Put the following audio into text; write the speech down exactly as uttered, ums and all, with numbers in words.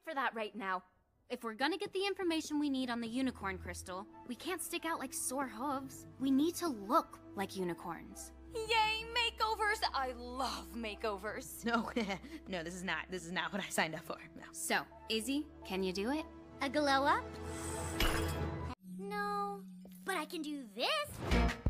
for that right now. If we're gonna get the information we need on the unicorn crystal, we can't stick out like sore hooves. We need to look like unicorns. Yay, makeovers! I love makeovers. No, no, this is not, this is not what I signed up for, no. So, Izzy, can you do it? A glow up? No, but I can do this.